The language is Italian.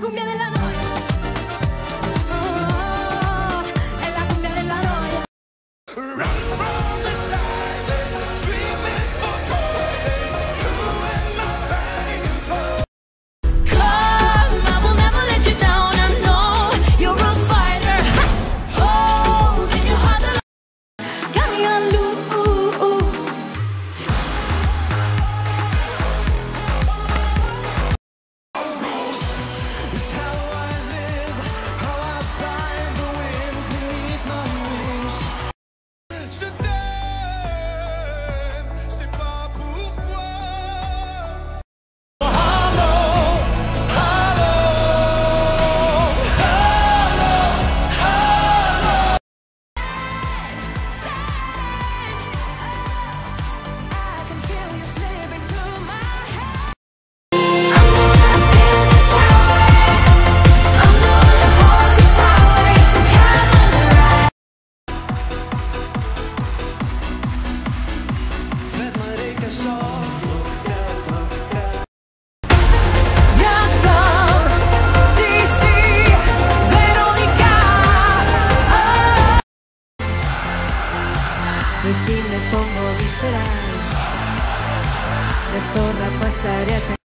cumbia della noia. Oh, è la cumbia della noia. Run from the silence, screaming for violence. Who am I fighting for? Come, I will never let you down. I know you're a fighter. Hold in your heart. Got me on loose. It's how I live, how I find the wind beneath my wings. Je t'aime, je sais pas pourquoi. Hello, hello, hello, hello. I can feel you slipping through my head. I'm gonna build a tower. I'm gonna hold the power. So come on the ride. Ja sam DC Veronica. E si me pongo visceral, de zorra pasar y